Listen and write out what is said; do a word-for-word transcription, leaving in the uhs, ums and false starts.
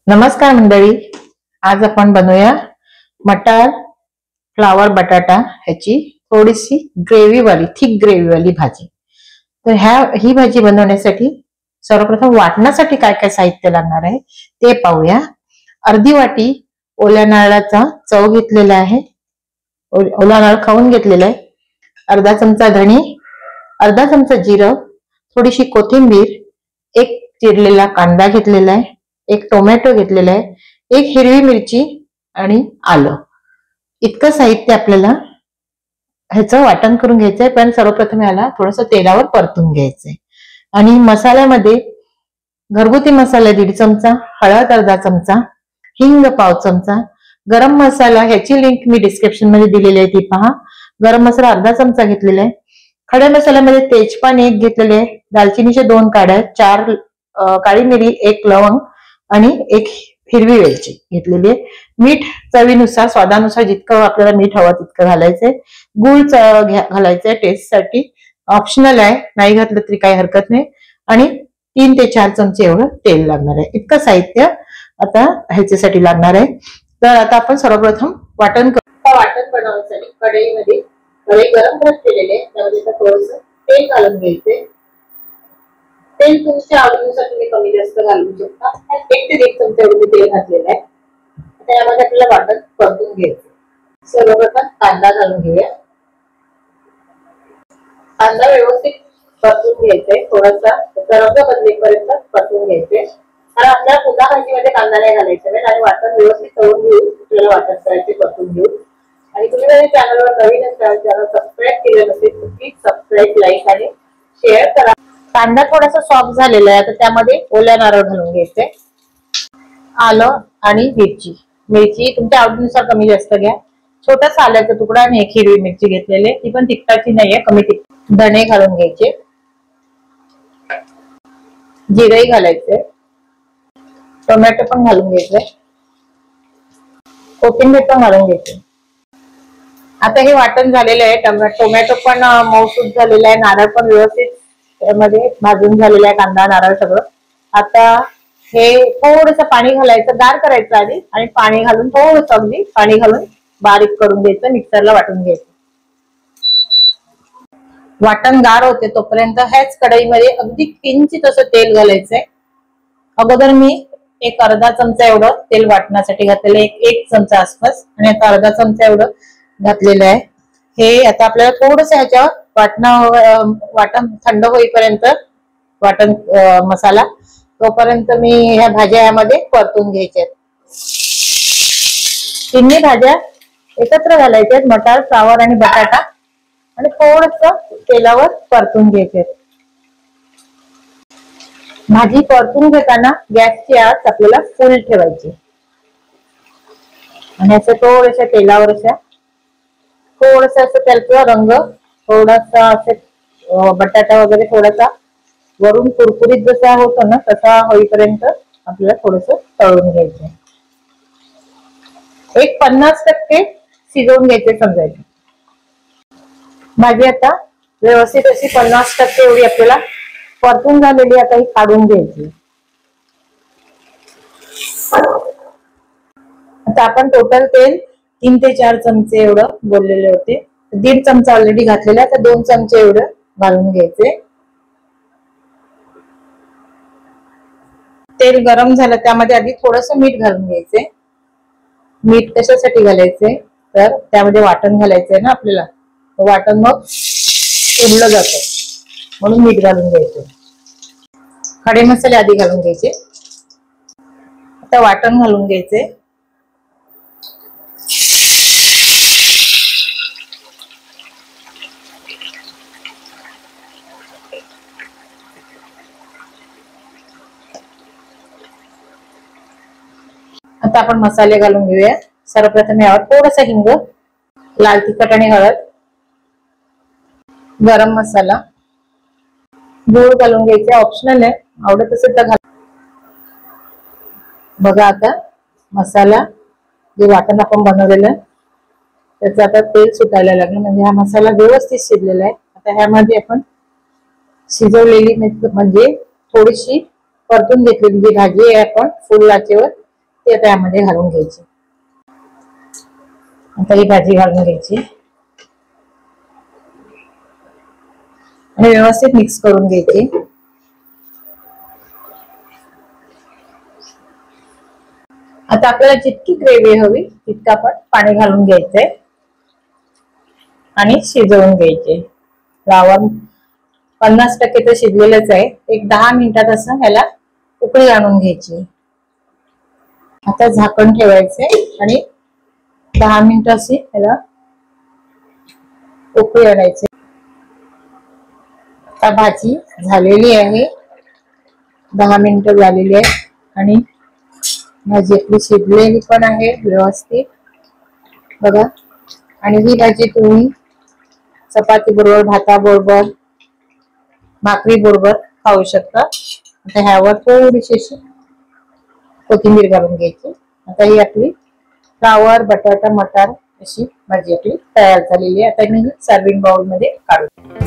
नमस्कार मंडळी, आज आपण बनवूया मटार फ्लावर बटाटा ह्याची थोडीशी ग्रेव्ही वाली थिक ग्रेव्ही वाली भाजी। तर ह्या ही भाजी बनवण्यासाठी सर्वप्रथम वाटण्यासाठी काय काय साहित्य लागणार आहे ते पाहूया। अर्धी वाटी ओल्या नारळाचा चव घेतलेला आहे, ओला नारळ खाऊन घेतलेला आहे। अर्धा चमचा धणे, अर्धा चमचा जिरं, थोडीशी कोथिंबीर, एक चिरलेला कांदा घेतलेला आहे, एक टोमॅटो घेतलेला आहे, एक हिरवी मिरची आणि आलं। इतकं साहित्य आपल्याला ह्याचं वाटण करून घ्यायचंय। पण सर्वप्रथम याला थोडंसं तेलावर परतून घ्यायचंय। आणि मसाल्यामध्ये घरगुती मसाला दीड चमचा, हळद अर्धा चमचा, हिंग पाव चमचा, गरम मसाला ह्याची लिंक मी डिस्क्रिप्शन मध्ये दिलेली आहे, ती पहा। गरम मसाला अर्धा चमचा घेतलेला आहे। खड्या मसाल्यामध्ये तेजपान एक घेतलेले आहे, दालचिनीचे दोन काड्या, चार काळी मिरी, एक लवंग आणि एक हिरवी वेलची घेतलेली आहे। मीठ चवीनुसार, स्वादानुसार जितकं आपल्याला मीठ हवं तितकं घालायचंय। गुळ घालायचंय टेस्ट साठी, ऑप्शनल आहे, नाही घातलं तरी काही हरकत नाही। आणि तीन ते चार चमचे एवढं तेल लागणार आहे। इतकं साहित्य आता ह्याच्यासाठी लागणार आहे। तर आता आपण सर्वप्रथम वाटण करू। वाटण बनवण्यासाठी कढईमध्ये कढई गरम करत केलेले, त्यामध्ये थोडंसं तेल घालून घ्यायचे। तेल तुमच्या आवडीनुसार तुम्ही कमी जास्त घालू शकता। एक ते दीड चमचा एवढे तेल घातलेलं आहे। आता यामध्ये आपल्याला वाटण परतून घ्यायचं। सर्वप्रथम कांदा घालून घेऊया। कांदा व्यवस्थित परतून घ्यायचा, थोडासा रंग बदलेपर्यंत परतून घ्यायचे। कारण आपल्याला पुन्हा भाजीमध्ये कांदा नाही घालायचा आहे आणि वाटण व्यवस्थित तळून घेऊन आपल्याला वाटण करायचे, परतून घेऊन। आणि तुम्ही माझ्या चॅनलवर नवीन असाल, चॅनल सबस्क्राईब केलं नसेल तर प्लीज सबस्क्राईब, लाईक आणि शेअर करा। कांदा थोडासा सॉफ्ट झालेला आहे, तर त्यामध्ये ओल्या नारळ घालून घ्यायचे, आलं आणि मिरची। मिरची तुमच्या आवडीनुसार कमी जास्त घ्या। छोटासा आल्याचा तुकडा आणि एक हिरवी मिरची घेतलेली, ती पण तिखटाची नाहीये, कमी तिखट। धणे घालून घ्यायचे, जिरही घालायचे, टोमॅटो पण घालून घ्यायचे, कोथिंबीर पण घालून घ्यायचे। आता हे वाटण झालेलं आहे, टोमॅटो पण मऊसूत झालेला आहे, नारळ पण व्यवस्थित मध्ये भाजून झालेला आहे, कांदा नारळ सगळं। आता हे थोडंसं पाणी घालायचं, गार करायचं आधी, आणि पाणी घालून थोडंसं अगदी पाणी घालून बारीक करून घ्यायचं, मिक्सरला वाटून घ्यायचं। वाटण गार होते तोपर्यंत ह्याच कढईमध्ये अगदी किंचित असं तेल घालायचंय। अगोदर मी एक अर्धा चमचा एवढं तेल वाटण्यासाठी घातलेलं, एक एक चमचा आसपास, आणि आता अर्धा चमचा एवढं घातलेलं आहे। हे आता आपल्याला थोडंसं ह्याच्यावर वाटण वाटण थंड होईपर्यंत, वाटण मसाला तोपर्यंत मी ह्या भाज्या यामध्ये परतून घ्यायच्या आहेत। तिन्ही भाज्या एकत्र घालायच्या आहेत, मटार, फ्लावर आणि बटाटा, आणि थोडंसं तेलावर परतून घ्यायचे। भाजी परतून घेताना गॅसची आच आपल्याला फुल ठेवायची, आणि असं थोड्याशा तेलावर अशा थोडस असं त्याचा रंग थोडासा असं बटाटा वगैरे थोडासा वरून कुरकुरीत जसा होतो ना तसा होईपर्यंत आपल्याला थोडस तळून घ्यायचं। एक पन्नास टक्के शिजवून घ्यायचे समजायचे। भाजी आता व्यवस्थित अशी पन्नास टक्के एवढी आपल्याला परतून झालेली, आता ही काढून घ्यायची। आता आपण टोटल तेल तीन ते चार चमचे एवढं बोललेले होते, दीड चमचा ऑलरेडी घातलेला, तर दोन चमचे एवढं घालून घ्यायचे। तेल गरम झालं, त्यामध्ये आधी थोडंसं मीठ घालून घ्यायचे। मीठ कशासाठी घालायचे, तर त्यामध्ये वाटण घालायचंय ना आपल्याला, वाटण मग उडलं जातं, म्हणून मीठ घालून घ्यायचं। खडे मसाले आधी घालून घ्यायचे, आता वाटण घालून घ्यायचे। आता आपण मसाले घालून घेऊया। सर्वप्रथम यावर थोडासा हिंग, लाल तिखट आणि हळद, गरम मसाला, गूळ घालून घ्यायचे, ऑप्शनल आहे, आवडत असेल तर घाल। बघा आता मसाला जे वाटण आपण बनवलेलं त्याचं आता तेल सुटायला लागलं, म्हणजे हा मसाला व्यवस्थित शिजलेला आहे। आता ह्यामध्ये आपण शिजवलेली म्हणजे थोडीशी परतून घेतलेली जी भाजी आहे आपण फुल आचेवर ती आता यामध्ये घालून घ्यायची। आता ही भाजी घालून घ्यायची आणि व्यवस्थित मिक्स करून घ्यायची। आता आपल्याला जितकी ग्रेव्ही हवी तितकं आपण पाणी घालून घ्यायचंय आणि शिजवून घ्यायचे। फ्लावर पन्नास टक्के तर शिजलेलंच आहे। एक दहा मिनिटात असं ह्याला उकळी आणून घ्यायची। आता झाकण ठेवायचंय आणि दहा मिनिटं अशी ह्याला उकळी आणायची। आता भाजी झालेली आहे, दहा मिनिटं झालेली आहे आणि भाजी आपली शिजलेली पण आहे व्यवस्थित बघा। आणि ही भाजी तुम्ही चपाती बरोबर, भाता बरोबर, भाकरी बरोबर खाऊ शकता। आता ह्यावर थोडीशी कोथिंबीर घालून घ्यायची। आता ही आपली फ्लावर बटाटा मटार अशी भाजी आपली तयार झालेली आहे। आता मी सर्विंग बाउल मध्ये काढू।